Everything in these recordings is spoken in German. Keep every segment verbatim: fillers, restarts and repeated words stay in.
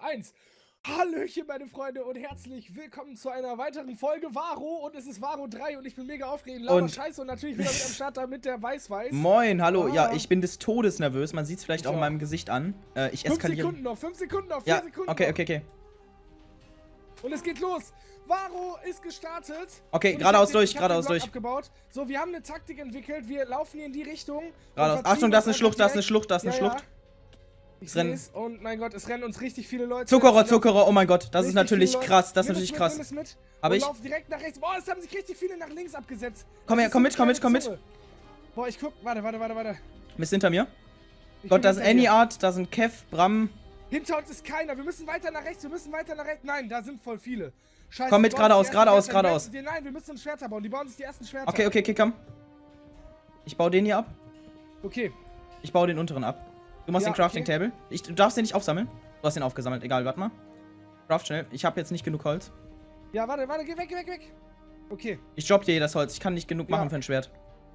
eins. Hallöchen, meine Freunde, und herzlich willkommen zu einer weiteren Folge Varo. Und es ist Varo drei und ich bin mega aufgeregt, lauter Scheiße und natürlich wieder mit am Start da mit der Weiß-Weiß. Moin, hallo. Ah. Ja, ich bin des Todes nervös. Man sieht es vielleicht Ich auch in auch. meinem Gesicht an. Äh, ich Fünf eskaliere. Sekunden noch, fünf Sekunden noch, vier Ja, Sekunden okay, noch. okay, okay. Und es geht los. Varo ist gestartet. Okay, Und ich geradeaus hab den- durch, ich hab geradeaus den Block durch. Abgebaut. So, wir haben eine Taktik entwickelt. Wir laufen hier in die Richtung. und Geradeaus. verziehen Achtung, da ist eine uns Schlucht, einfach da ist eine direkt. Schlucht, da ist eine Ja, Schlucht. ja. Ich Es rennen- seh's und mein Gott, es rennen uns richtig viele Leute. Zuckerer, Es Zuckerer, oh mein Gott. Das ist richtig natürlich viele Leute. krass, das ist Nimm natürlich es mit, krass. nimm es mit Hab und ich. lauf direkt nach rechts. Boah, es haben sich richtig viele nach links abgesetzt. Komm Das her, ist komm so mit, komm eine mit, komm mit. kleine Zunge. Boah, ich guck, warte, warte, warte, warte. Bist hinter mir? Ich Gott, bin da ist hinter dir. Anyart, da sind Kev, Bram. Hinter uns ist keiner. Wir müssen weiter nach rechts. Wir müssen weiter nach rechts. Nein, da sind voll viele. Scheiße. Komm mit, die bauen geradeaus, sich die geradeaus, ersten Schwerter. geradeaus. Wir- Nein, wir müssen uns Schwerter bauen. Die bauen sich die ersten Schwerter. Okay, okay, okay, komm. Ich baue den hier ab. Okay. Ich baue den unteren ab. Du machst Ja, den Crafting okay. Table. Ich, du darfst den nicht aufsammeln. Du hast den aufgesammelt. Egal, warte mal. Craft schnell. Ich habe jetzt nicht genug Holz. Ja, warte, warte. Geh weg, geh weg, geh weg. Okay. Ich droppe dir das Holz. Ich kann nicht genug Ja. machen für ein Schwert.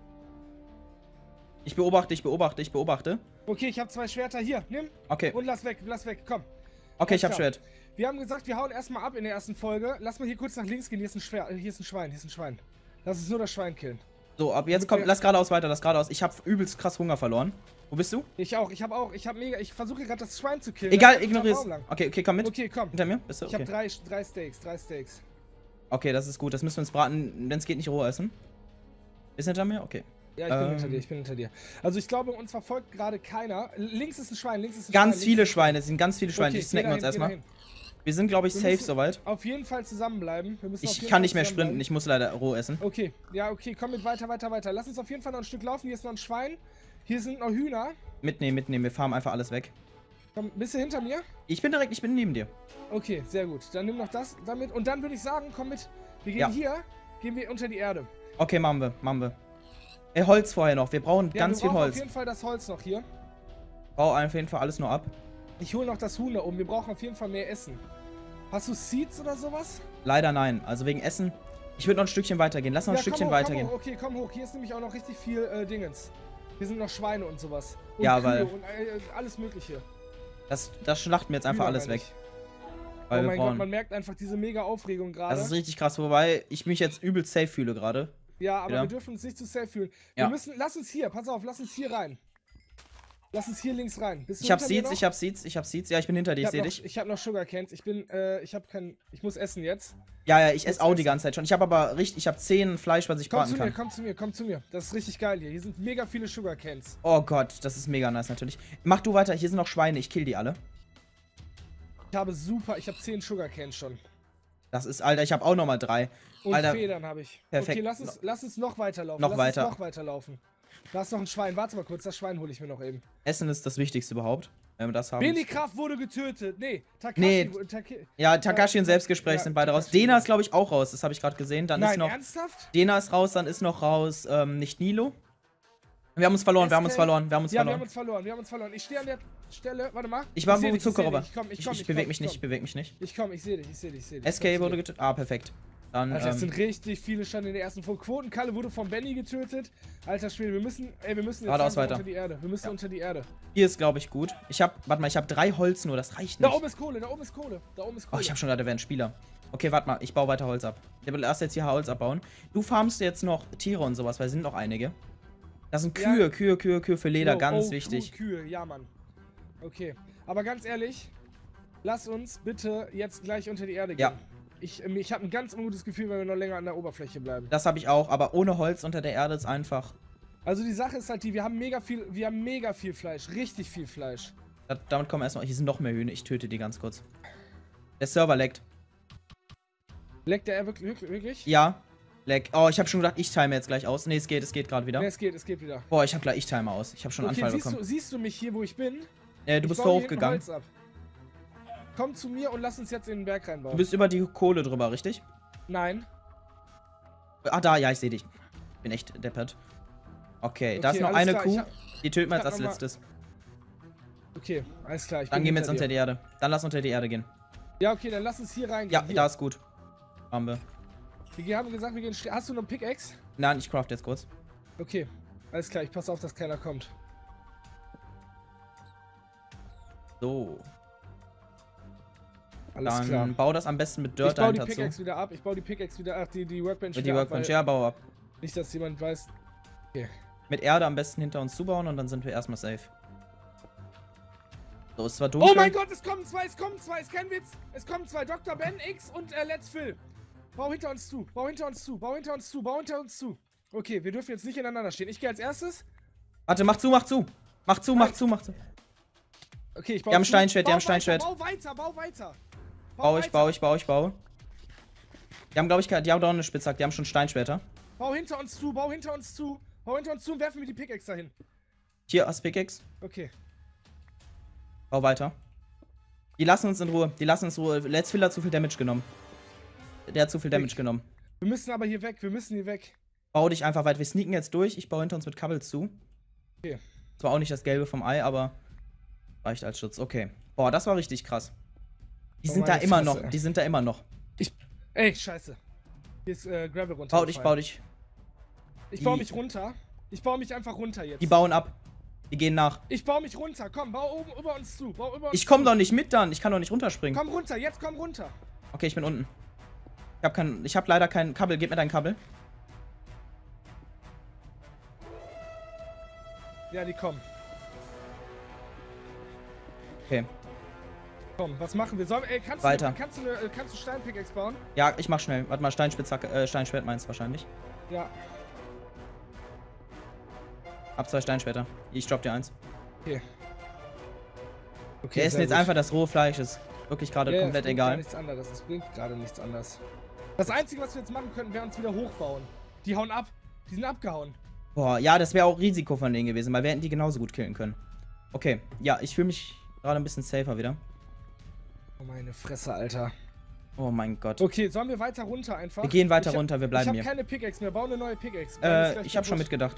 Ich beobachte, ich beobachte, ich beobachte. Okay, ich habe zwei Schwerter. Hier, nimm. Okay. Und lass weg, lass weg. Komm. Okay, ich alles hab klar. Schwert. Wir haben gesagt, wir hauen erstmal ab in der ersten Folge. Lass mal hier kurz nach links gehen. Hier ist ein Schwer. Hier ist ein Schwein. Hier ist ein Schwein. Lass uns nur das Schwein killen. So, ab jetzt Damit komm, wir- lass geradeaus weiter, lass geradeaus. Ich hab übelst krass Hunger verloren. Wo bist du? Ich auch. Ich habe auch. Ich habe mega. Ich versuche gerade das Schwein zu killen. Egal, Das ist ignorier's. ein Baum lang. Okay, okay, komm mit. Okay, komm. Hinter mir? Bist du? Ich habe Okay. drei, drei Steaks. Drei Steaks. Okay, das ist gut. Das müssen wir uns braten, wenn es geht, nicht roh essen. Ist hinter mir? Okay. Ja, ich bin Ähm. hinter dir. Ich bin hinter dir. Also ich glaube, uns verfolgt gerade keiner. Links ist ein Schwein. Links ist ein Ganz Schwein. viele links ist ein Schweine, es sind ganz viele Schweine. Okay, Die snacken geh uns dahin, geh erstmal. dahin. Wir sind, glaube ich, Wir safe müssen soweit. Auf jeden Fall zusammenbleiben. Wir müssen auf Ich jeden kann Fall nicht mehr sprinten, zusammenbleiben. ich muss leider roh essen. Okay, ja, okay, komm mit weiter, weiter, weiter. Lass uns auf jeden Fall noch ein Stück laufen. Hier ist noch ein Schwein. Hier sind noch Hühner. Mitnehmen, mitnehmen, wir farmen einfach alles weg. Komm, bist du hinter mir? Ich bin direkt, ich bin neben dir. Okay, sehr gut. Dann nimm noch das damit. Und dann würde ich sagen, komm mit. Wir gehen Ja. hier, gehen wir unter die Erde. Okay, machen wir, machen wir. Ey, Holz vorher noch, wir brauchen Ja, ganz wir viel brauchen Holz. auf jeden Fall das Holz noch hier. Bau auf jeden Fall alles nur ab. Ich hole noch das Huhn da oben. Wir brauchen auf jeden Fall mehr Essen. Hast du Seeds oder sowas? Leider nein, also wegen Essen. Ich würde noch ein Stückchen weitergehen, lass noch ein Ja, Stückchen komm hoch, weitergehen. Komm hoch. Okay, komm hoch. Hier ist nämlich auch noch richtig viel äh, Dingens. Hier sind noch Schweine und sowas. Und Ja, Kühe weil- und äh, alles mögliche. Das, das schlachten wir jetzt einfach Hühner, alles meine weg. ich. Weil Oh wir mein Gott, brauchen. man merkt einfach diese mega Aufregung gerade. Das ist richtig krass, wobei ich mich jetzt übelst safe fühle gerade. Ja, aber Ja. wir dürfen uns nicht zu safe fühlen. Ja. Wir müssen, lass uns hier, pass auf, lass uns hier rein. Lass uns hier links rein. Bist du Ich hab hinter mir Seeds, noch? ich hab Seeds, ich hab Seeds. Ja, ich bin hinter dir, ich hab seh noch, dich. Ich hab noch Sugar Cans. Ich bin, äh, ich hab kein, ich muss essen jetzt. Ja, ja, ich muss esse auch die essen. ganze Zeit schon. Ich habe aber richtig, ich habe zehn Fleisch, was ich Komm braten zu mir, kann. komm zu mir, komm zu mir. Das ist richtig geil hier. Hier sind mega viele Sugar Cans. Oh Gott, das ist mega nice natürlich. Mach du weiter, hier sind noch Schweine, ich kill die alle. Ich habe super, ich habe zehn Sugar Cans schon. Das ist, Alter, ich habe auch nochmal drei. Und Alter, Federn habe ich. perfekt. Okay, lass uns, lass uns noch weiterlaufen. Noch lass weiter. Uns noch weiterlaufen. Da ist noch ein Schwein. Warte mal kurz, das Schwein hole ich mir noch eben. Essen ist das Wichtigste überhaupt, wenn wir das haben. Beni Kraft wurde getötet. Nee, Takashi. Nee. wurde- Taki Ja, Takashi und Selbstgespräch Ja, sind beide raus. Takashi. Dena ist, glaube ich, auch raus, das habe ich gerade gesehen. Dann ist Nein, noch. ernsthaft? Dena ist raus, dann ist noch raus, ähm, nicht Nilo. Wir haben uns verloren, wir haben uns S K? verloren, wir haben uns Ja, wir haben verloren. uns verloren, wir haben uns verloren. Ich stehe an der Stelle, warte mal. Ich war seh wo dich, ich seh Zuckerrober. dich. Ich komm, ich Ich, komm, ich, ich bewege komm, mich ich nicht, komm. ich bewege mich nicht. Ich komm, ich sehe dich, ich sehe dich, ich sehe dich. S K wurde getötet. Ah, perfekt. Dann, Alter, das ähm, sind richtig viele schon in der ersten Folge. Quotenkalle wurde von Benny getötet. Alter Schwede, wir müssen, ey, wir müssen jetzt Geradeaus langsam weiter. unter die Erde. Wir müssen Ja. unter die Erde. hier ist, glaube ich, gut. Ich habe, warte mal, ich habe drei Holz nur, das reicht Da nicht. oben ist Kohle, da oben ist Kohle, da oben ist Oh, Kohle. ich habe schon gerade, der wäre ein Spieler. Okay, warte mal, ich baue weiter Holz ab. Ich lass jetzt hier Holz abbauen. Du farmst jetzt noch Tiere und sowas, weil es sind noch einige. Das sind Ja. Kühe, Kühe, Kühe, Kühe für Leder, Oh, ganz oh, wichtig. Kühe, ja, Mann. Okay, aber ganz ehrlich, lass uns bitte jetzt gleich unter die Erde gehen. Ja. Ich, ähm, ich habe ein ganz ungutes Gefühl, wenn wir noch länger an der Oberfläche bleiben. Das habe ich auch, aber ohne Holz unter der Erde ist einfach. Also die Sache ist halt die, wir haben mega viel, wir haben mega viel Fleisch, richtig viel Fleisch. Da, damit kommen wir erstmal. Hier sind noch mehr Hühner, ich töte die ganz kurz. Der Server leckt. Leckt der wirklich, wirklich? wirklich? Ja, leck. Oh, ich habe schon gedacht, ich time jetzt gleich aus. Nee, es geht, es geht gerade wieder. Ne, es geht, es geht wieder. Boah, ich habe gleich ich timer aus. Ich habe schon einen Okay, Anfall siehst bekommen. du, siehst du mich hier, wo ich bin? Äh, du Ich bist baue da hier hinten hochgegangen. Holz ab. Komm zu mir und lass uns jetzt in den Berg reinbauen. Du bist über die Kohle drüber, richtig? Nein. Ah, da, ja, ich sehe dich. Bin echt deppert. Okay, da Okay, ist noch alles eine klar, Kuh. ich hab- Die töten wir ich jetzt hab als noch mal- letztes. Okay, alles klar. Ich Dann bin gehen wir jetzt hinter unter die Erde. Dann lass unter die Erde gehen. dir. Ja, okay, dann lass uns hier reingehen. Ja, hier. da ist gut. Haben wir. Wir haben gesagt, wir gehen. ste- Hast du noch einen Pickaxe? Nein, ich craft jetzt kurz. Okay, alles klar. Ich passe auf, dass keiner kommt. Oh. So. Alles Dann klar. bau das am besten mit Dirt Ich baue die dahinter Pickaxe zu. wieder ab. Ich baue die Pickaxe wieder ab. Die, die Workbench Mit wieder die ab, Workbench, weil ja, bau ab. nicht, dass jemand weiß. Okay. Mit Erde am besten hinter uns zubauen und dann sind wir erstmal safe. So, ist zwar dunkel. Oh mein Gott, es kommen zwei, es kommen zwei, ist kein Witz. Es kommen zwei, Doktor Ben X und äh, Let's Phil. Bau hinter uns zu, bau hinter uns zu, bau hinter uns zu, bau hinter uns zu. Okay, wir dürfen jetzt nicht ineinander stehen. Ich gehe als erstes. Warte, mach zu, mach zu. Mach zu, mach zu, mach zu. Okay, ich baue Die haben zu. Steinschwert, die Bau haben Steinschwert. Weiter, bau weiter, bau weiter. Bau ich, weiter. bau ich, bau ich, bau. Die haben, glaube ich, die haben doch eine Spitzhacke, die haben schon Steinschwerter. Bau hinter uns zu, bau hinter uns zu. Bau hinter uns zu und werfen wir die Pickaxe dahin. Hier, hast Pickaxe. Okay. Bau weiter. Die lassen uns in Ruhe. Die lassen uns in Ruhe. Let's Phil hat zu viel Damage genommen. Der hat zu viel Damage Weg. genommen. Wir müssen aber hier weg, wir müssen hier weg. Bau dich einfach weit. Wir sneaken jetzt durch. Ich baue hinter uns mit Kabels zu. Okay. Zwar auch nicht das Gelbe vom Ei, aber reicht als Schutz. Okay. Boah, das war richtig krass. Die Oh, sind da meine immer Fresse. noch. Die sind da immer noch. Ich. Ey, scheiße. Hier ist äh, Gravel runter. Bau dich, bau dich. Ich Die- baue mich runter. Ich baue mich einfach runter jetzt. Die bauen ab. Die gehen nach. Ich baue mich runter. Komm, bau oben über uns zu. Bau über uns Ich komm zu. doch nicht mit dann. Ich kann doch nicht runterspringen. Komm runter, jetzt komm runter. Okay, ich bin unten. Ich hab kein. Ich hab leider kein Kabel. Gib mir dein Kabel. Ja, die kommen. Okay. Komm, was machen wir? Sollen, ey, kannst Weiter. Du, kannst du, eine, kannst du Steinpickaxe bauen? Ja, ich mach schnell. Warte mal, Steinspitzhacke, äh, Steinschwert meinst du wahrscheinlich. Ja. Hab zwei Steinschwerter. Ich drop dir eins. Okay. Okay, Der ist sehr jetzt gut. einfach das rohe Fleisch. Ist wirklich gerade Ja, komplett es bringt Gar egal. nichts anderes. Es bringt gerade nichts anderes. Das Einzige, was wir jetzt machen könnten, wäre uns wieder hochbauen. Die hauen ab. Die sind abgehauen. Boah, ja, das wäre auch Risiko von denen gewesen, weil wir hätten die genauso gut killen können. Okay, ja, ich fühle mich gerade ein bisschen safer wieder. Oh, meine Fresse, Alter. Oh mein Gott. Okay, sollen wir weiter runter einfach? Wir gehen weiter Ich hab- runter, wir bleiben Ich hier. habe keine Pickaxe mehr. Bau eine neue Pickaxe. Meine ist Äh, gleich ich habe schon kaputt. mitgedacht.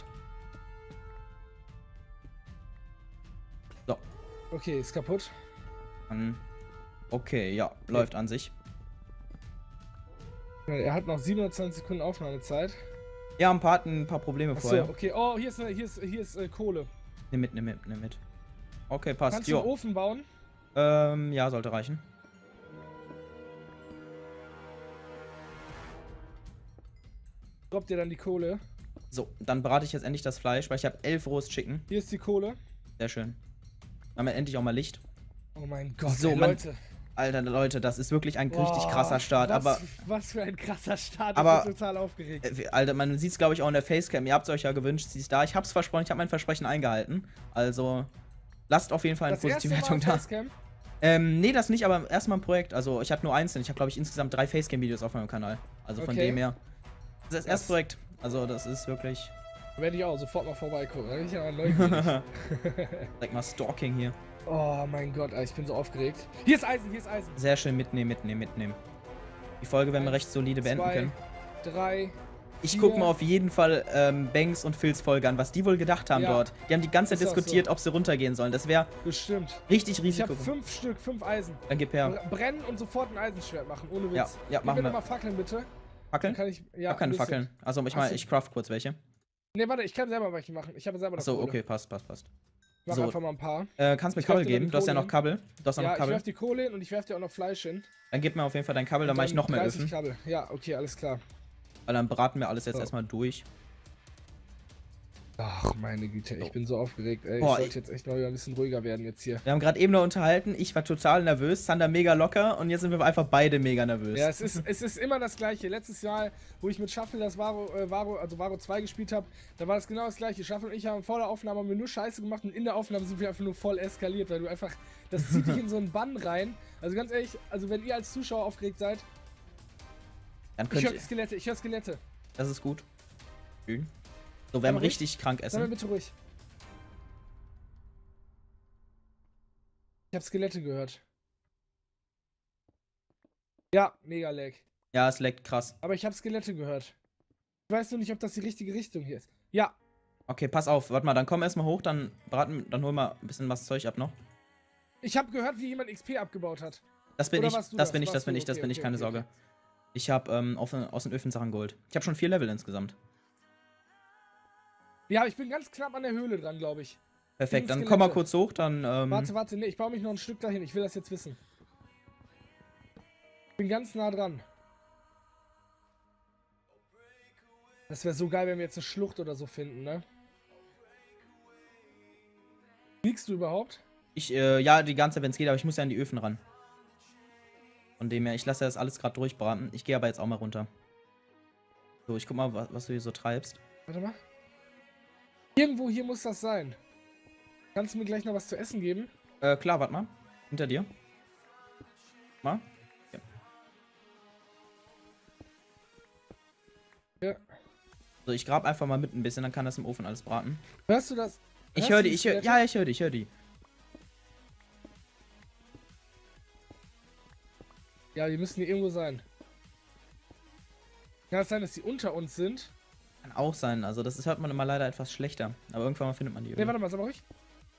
So. Okay, ist kaputt. Dann- Okay, ja, läuft an sich. Er hat noch siebenundzwanzig Sekunden Aufnahmezeit. Ja, ein paar hatten ein paar Probleme Achso, vorher. okay. Oh, hier ist, eine, hier ist, hier ist äh, Kohle. Nimm mit, nimm mit, nimm mit. Okay, passt. Kannst du einen Jo. Ofen bauen? Ähm, ja, sollte reichen. Droppt dir dann die Kohle. So, dann brate ich jetzt endlich das Fleisch, weil ich habe elf Roast Chicken. Hier ist die Kohle. Sehr schön. Dann haben wir endlich auch mal Licht. Oh mein Gott, So, ey, man- Leute. Alter, Leute, das ist wirklich ein richtig Boah, krasser Start. was, Aber, Was für ein krasser Start. Aber- Ich bin total aufgeregt. äh, Alter, man sieht es, glaube ich, auch in der Facecam. Ihr habt es euch ja gewünscht, sie ist da. Ich hab's versprochen, ich habe mein Versprechen eingehalten. Also, lasst auf jeden Fall eine Das positive erste Mal Wertung da. Facecam? Ähm, nee, das nicht, aber erstmal ein Projekt. Also, ich habe nur einzeln. Ich habe, glaube ich, insgesamt drei Facecam-Videos auf meinem Kanal. Also, von Okay. dem her. Das ist das erste Das- Projekt. Also, das ist wirklich. Werde ich auch sofort mal vorbeigucken. Da bin ich ja neugierig. Sag mal, Stalking hier. Oh mein Gott, Alter, ich bin so aufgeregt. Hier ist Eisen, hier ist Eisen. Sehr schön mitnehmen, mitnehmen, mitnehmen. Die Folge werden wir recht solide beenden Zwei, können. drei. Ich vier. gucke mir auf jeden Fall ähm, Banks und Phils Folge an, was die wohl gedacht haben Ja. dort. Die haben die ganze Zeit Ist auch diskutiert, so. ob sie runtergehen sollen. Das wäre Bestimmt. richtig Ich Risiko. habe fünf Stück, fünf Eisen. Dann gib her. Br- Brennen und sofort ein Eisenschwert machen, ohne Witz. Ja, ja, Gib machen mir wir. nochmal Fackeln, bitte. Dann Fackeln? kann ich, Ich ja, hab keine ein bisschen. Fackeln. Also ich Ach meine, so. ich craft kurz welche. Ne, warte, ich kann selber welche machen. Ich habe selber noch Achso, Kohle. okay, passt, passt, passt. Ich mach So. einfach mal ein paar. Äh, kannst mir Ich werf Kabel dir mal geben? die Du hast ja Kohle noch Kabel. Du hast ja Ja, noch ich Kabel. werf die Kohle hin und ich werf dir auch noch Fleisch hin. Dann gib mir auf jeden Fall dein Kabel, dann Und mache ich noch mehr dreißig Öfen. Kabel. Ja, okay, alles klar. Weil dann braten wir alles jetzt So. erstmal durch. Ach, meine Güte, ich So. bin so aufgeregt, ey. Boah, ich sollte jetzt echt mal wieder ein bisschen ruhiger werden jetzt hier. Wir haben gerade eben noch unterhalten. Ich war total nervös, Sander mega locker und jetzt sind wir einfach beide mega nervös. Ja, es ist, es ist immer das Gleiche. Letztes Jahr, wo ich mit Shuffle das Varo, äh, Varo, also Varo zwei gespielt habe, da war das genau das Gleiche. Shuffle und ich haben vor der Aufnahme haben wir nur Scheiße gemacht und in der Aufnahme sind wir einfach nur voll eskaliert, weil du einfach, das zieht dich in so einen Bann rein. Also ganz ehrlich, also wenn ihr als Zuschauer aufgeregt seid, Dann ich könnt höre ihr. Skelette, ich höre Skelette. Das ist gut. Schön. So, wir haben Aber ruhig. richtig krank Sei mal essen. bitte ruhig. Ich habe Skelette gehört. Ja, mega lag. Ja, es leckt krass. Aber ich habe Skelette gehört. Ich weiß nur nicht, ob das die richtige Richtung hier ist. Ja, Okay, pass auf. Warte mal, dann komm erstmal hoch, dann braten, dann holen wir ein bisschen was Zeug ab noch. ich habe gehört, wie jemand X P abgebaut hat. Das bin Oder ich, warst du das das? bin ich, Warst das bin du? ich, das Okay, bin ich, okay, keine okay, Sorge. okay. Ich habe ähm, aus, aus den Öfen Sachen geholt. Ich habe schon vier Level insgesamt. Ja, ich bin ganz knapp an der Höhle dran, glaube ich. Perfekt, dann Skelette. komm mal kurz hoch, dann ähm, Warte, warte, nee, ich baue mich noch ein Stück dahin. Ich will das jetzt wissen. Bin ganz nah dran. Das wäre so geil, wenn wir jetzt eine Schlucht oder so finden, ne? Liegst du überhaupt? Ich, äh, ja, die ganze Zeit, wenn es geht, aber ich muss ja an die Öfen ran. Von dem her, ich lasse das alles gerade durchbraten. Ich gehe aber jetzt auch mal runter. So, ich guck mal, was, was du hier so treibst. Warte mal. Irgendwo hier muss das sein. Kannst du mir gleich noch was zu essen geben? Äh, klar, warte mal. Hinter dir. Mal. Ja. Ja. So, ich grab einfach mal mit ein bisschen, dann kann das im Ofen alles braten. Hörst du das? Ich Hörst höre du die, ich höre, ja, ich höre die, ich höre die. Ja, die müssen hier irgendwo sein. Kann es sein, dass die unter uns sind? Kann auch sein, also das ist, hört man immer leider etwas schlechter. Aber irgendwann mal findet man die. Ne, warte mal, sag mal ruhig.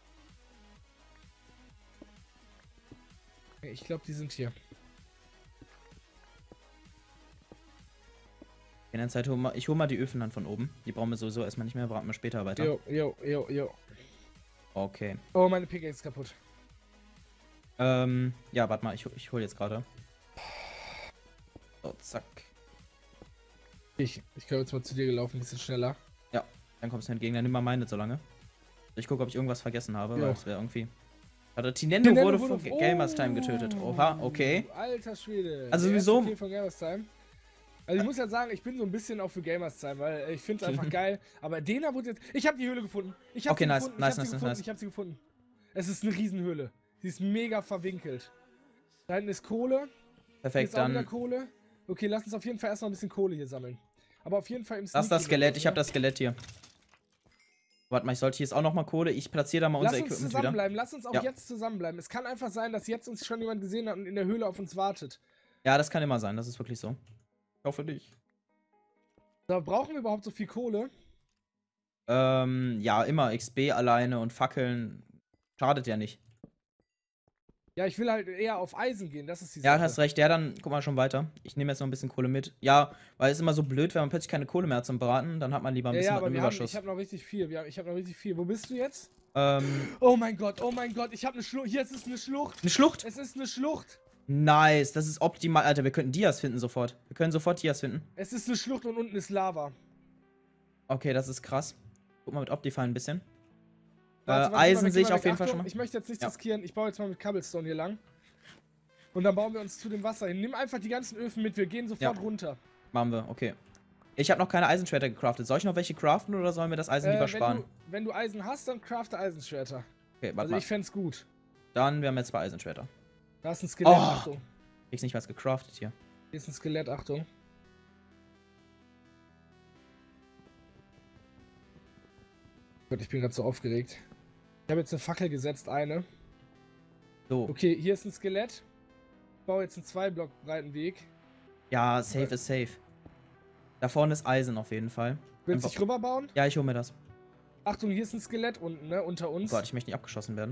Okay, ich glaube, die sind hier. In der Zeit hol mal, ich hole mal die Öfen dann von oben. Die brauchen wir sowieso erstmal nicht mehr, braten wir später weiter. Jo, jo, jo, jo. Okay. Oh, meine Pickaxe ist kaputt. Ähm, ja, warte mal, ich, ich hole jetzt gerade. So, zack. Ich, ich glaube jetzt mal zu dir gelaufen, ein bisschen schneller. Ja, dann kommst du entgegen, dann nimm mal meine so lange. Ich gucke, ob ich irgendwas vergessen habe, Jo. weil das wäre irgendwie... Also Tinendo, Tinendo wurde wurde von oh, Gamers Time getötet. Oha, okay. Alter Schwede. Also Der sowieso- erste Kill von Gamers Time. Also ich muss ja sagen, ich bin so ein bisschen auch für Gamers Time, weil ich finde es einfach geil. Aber Dena wurde jetzt... Ich habe die Höhle gefunden. Ich habe Okay, sie nice, gefunden. nice, ich habe nice, sie gefunden. nice. Ich habe sie gefunden. Es ist eine Riesenhöhle. Sie ist mega verwinkelt. Da hinten ist Kohle. Hier Perfekt, ist auch wieder dann... Kohle. Okay, lass uns auf jeden Fall erstmal ein bisschen Kohle hier sammeln. Aber auf jeden Fall im Das ist das Sneaky Skelett, Modus, ich habe ne? das Skelett hier. Warte mal, ich sollte hier ist auch nochmal Kohle. Ich platziere da mal Lass unser uns Equipment wieder. zusammenbleiben, lass uns auch Ja. jetzt zusammenbleiben. Es kann einfach sein, dass jetzt uns schon jemand gesehen hat und in der Höhle auf uns wartet. Ja, das kann immer sein, das ist wirklich so. Ich hoffe nicht. Da brauchen wir überhaupt so viel Kohle? Ähm, ja, immer X P alleine und Fackeln. Schadet ja nicht. Ja, ich will halt eher auf Eisen gehen, das ist die Ja, Sache. hast recht. Ja, dann guck mal schon weiter. Ich nehme jetzt noch ein bisschen Kohle mit. Ja, weil es ist immer so blöd, wenn man plötzlich keine Kohle mehr hat zum Braten. Dann hat man lieber ein Ja, bisschen ja, was aber im wir haben, Überschuss. ich habe noch richtig viel. Wir haben, ich habe noch richtig viel. Wo bist du jetzt? Ähm, Oh mein Gott, oh mein Gott, ich habe eine Schlucht. Hier, es ist eine Schlucht. eine Schlucht. Es ist eine Schlucht. Nice, das ist optimal. Alter, wir könnten Dias finden sofort. Wir können sofort Dias finden. Es ist eine Schlucht und unten ist Lava. Okay, das ist krass. Guck mal mit Optifine ein bisschen. Warte, äh, warte, Eisen warte, sehe ich warte, auf jeden Achtung, Fall schon mal. Ich möchte jetzt nichts Ja. riskieren. Ich baue jetzt mal mit Cobblestone hier lang. Und dann bauen wir uns zu dem Wasser hin. Nimm einfach die ganzen Öfen mit. Wir gehen sofort Ja. runter. Machen wir, okay. Ich habe noch keine Eisenschwerter gecraftet. Soll ich noch welche craften oder sollen wir das Eisen Äh, lieber wenn, sparen? du, wenn du Eisen hast, dann crafte Eisenschwerter. Okay, warte Also mal. ich fänd's gut. Dann, wir haben jetzt zwei Eisenschwerter. Da ist ein Skelett, Oh. Achtung. Kriegst nicht was gecraftet hier. Hier ist ein Skelett, Achtung. Gott, ich bin gerade so aufgeregt. Ich habe jetzt eine Fackel gesetzt, eine. So. Okay, hier ist ein Skelett. Ich baue jetzt einen zwei Block breiten Weg. Ja, safe ist safe. Da vorne ist Eisen auf jeden Fall. Willst du Einfach- dich rüberbauen? Ja, ich hole mir das. Achtung, hier ist ein Skelett unten, ne? Unter Oh uns. Gott, ich möchte nicht abgeschossen werden.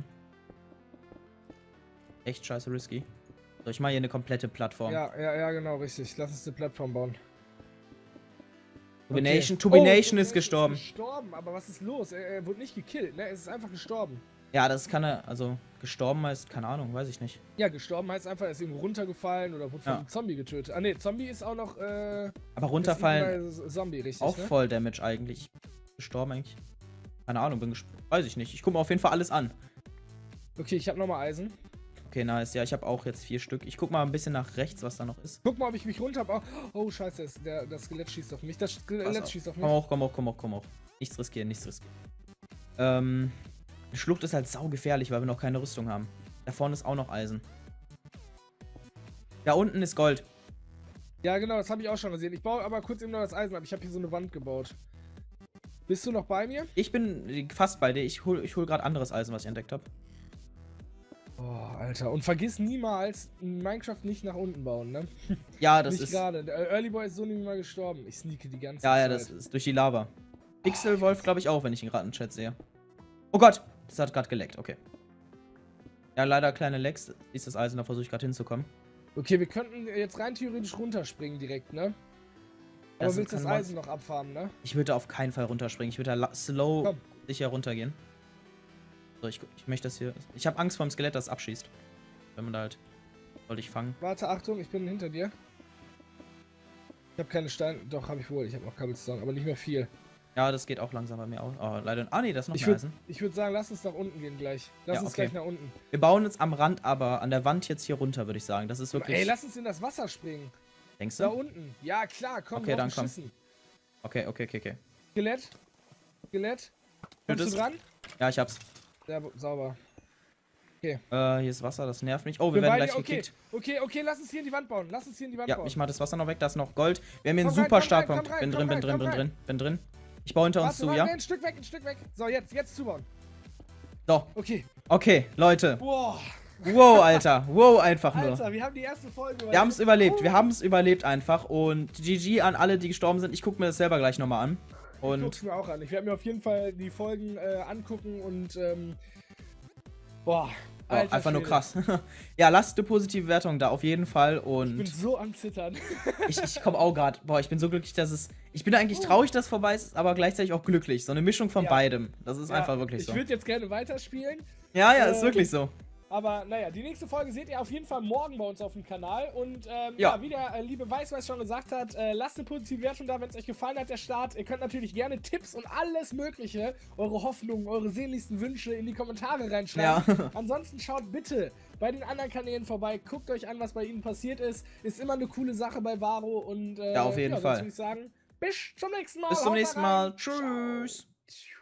Echt scheiße risky. So, ich mache hier eine komplette Plattform. Ja, ja, ja, genau, richtig. Lass uns eine Plattform bauen. Turbination, Okay. Turbination Oh, ist gestorben. Ist gestorben, aber was ist los? Er, er wurde nicht gekillt, ne? Es ist einfach gestorben. Ja, das kann er, also gestorben heißt, keine Ahnung, weiß ich nicht. Ja, gestorben heißt einfach, er ist irgendwo runtergefallen oder wurde von Ja. einem Zombie getötet. Ah, ne, Zombie ist auch noch, äh. Aber runterfallen, ist Zombie, richtig. auch ne? voll Damage eigentlich. Gestorben eigentlich. Keine Ahnung, bin gespannt. Weiß ich nicht. Ich gucke mir auf jeden Fall alles an. Okay, ich habe nochmal Eisen. Okay, nice. Ja, ich habe auch jetzt vier Stück. Ich guck mal ein bisschen nach rechts, was da noch ist. Guck mal, ob ich mich runter. Oh, oh scheiße, es- der, das Skelett schießt auf mich. Das Skelett Pass auf. schießt auf Komm mich. hoch, komm hoch, komm hoch, komm hoch. Nichts riskieren, nichts riskieren. Ähm, die Schlucht ist halt saugefährlich, weil wir noch keine Rüstung haben. Da vorne ist auch noch Eisen. Da unten ist Gold. Ja, genau, das habe ich auch schon gesehen. Ich baue aber kurz eben noch das Eisen ab. Ich habe hier so eine Wand gebaut. Bist du noch bei mir? Ich bin fast bei dir. Ich hol, ich hol gerade anderes Eisen, was ich entdeckt habe. Oh, Alter. Und vergiss niemals, in Minecraft nicht nach unten bauen, ne? Ja, das nicht ist. gerade. Der Early Boy ist so nämlich mal gestorben. Ich sneake die ganze Ja, Zeit. ja, das ist durch die Lava. Pixelwolf glaube ich auch, wenn ich ihn gerade im Chat sehe. Oh Gott, das hat gerade geleckt, okay. Ja, leider kleine Lecks. Ist das Eisen, da versuche ich gerade hinzukommen. Okay, wir könnten jetzt rein theoretisch runterspringen direkt, ne? Aber Das willst du das kann man- Eisen noch abfarmen, ne? Ich würde auf keinen Fall runterspringen. Ich würde da la- slow Komm. sicher runtergehen. So, ich, ich möchte das hier. Ich habe Angst vor dem Skelett, das abschießt. Wenn man da halt. Sollte ich fangen? Warte, Achtung, ich bin hinter dir. Ich habe keine Steine. Doch, habe ich wohl. Ich habe noch Cobblestone, aber nicht mehr viel. Ja, das geht auch langsam bei mir aus. Oh, leider. Ah, nee, das ist noch Ich mehr würd- Eisen. Ich würde sagen, lass uns nach unten gehen gleich. Lass Ja, uns okay. gleich nach unten. Wir bauen jetzt am Rand, aber an der Wand jetzt hier runter, würde ich sagen. Das ist wirklich. Ey, lass uns in das Wasser springen. Denkst Da du? unten. Ja, klar, komm, Okay, drauf dann komm. geschissen. Okay, okay, okay, okay. Skelett. Skelett. Kommst Tötest? du dran? Ja, ich hab's. Ja, sauber. Äh, hier ist Wasser, das nervt mich. Oh, wir Wir werden beide- gleich okay, gekickt. okay, okay, lass uns hier in die Wand bauen. Lass uns hier in die Wand Ja, bauen. ich mach das Wasser noch weg, da ist noch Gold. Wir haben hier einen Komm rein, super komm rein, Startpunkt. komm rein, Bin komm drin, bin rein, drin, komm bin rein. drin, bin drin. Ich baue hinter uns Warte, zu, warte, ja? nee, ein Stück weg, ein Stück weg. So, jetzt, jetzt zubauen. So, Okay. okay, Leute. Boah. Wow, Alter. Wow, einfach nur. Alter, wir haben die erste Folge. Wir haben es überlebt. Wir haben es überlebt einfach. Und G G an alle, die gestorben sind. Ich gucke mir das selber gleich nochmal an. Ich Und guck's mir auch an. Ich werde mir auf jeden Fall die Folgen äh, angucken und ähm, boah, oh, alter einfach nur Schwede. krass. Ja, lasst eine positive Wertung da, auf jeden Fall. Ich bin Und so am Zittern. ich, ich komme auch gerade. Boah, ich bin so glücklich, dass es. Ich bin eigentlich traurig, dass es vorbei ist, aber gleichzeitig auch glücklich. So eine Mischung von Ja. beidem. Das ist Ja, einfach wirklich ich so. würde jetzt gerne weiterspielen, Ja, ja, ist äh, wirklich so. aber naja, die nächste Folge seht ihr auf jeden Fall morgen bei uns auf dem Kanal. Und ähm, Ja. ja. wie der äh, liebe Weißweiß schon gesagt hat, äh, lasst eine positive Wertung da, wenn es euch gefallen hat, der Start. Ihr könnt natürlich gerne Tipps und alles Mögliche, eure Hoffnungen, eure sehnlichsten Wünsche in die Kommentare reinschreiben. Ja. Ansonsten schaut bitte bei den anderen Kanälen vorbei, guckt euch an, was bei ihnen passiert ist. Ist immer eine coole Sache bei Varo und äh, Ja, auf jeden ja, Fall. sonst würde ich sagen, bis zum nächsten Mal. Bis zum Haut nächsten rein. Mal. Tschüss. Ciao.